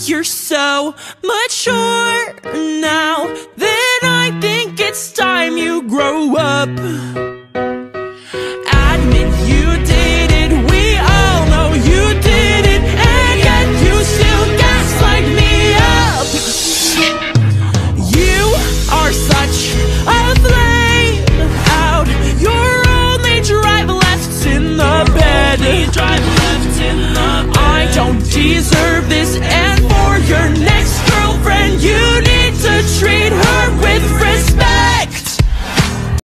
You're so mature now that I think it's time you grow up. Admit you did it, we all know you did it, and yet you still gaslight me up. You are such a flame out, your only drive left in the bed. I don't deserve this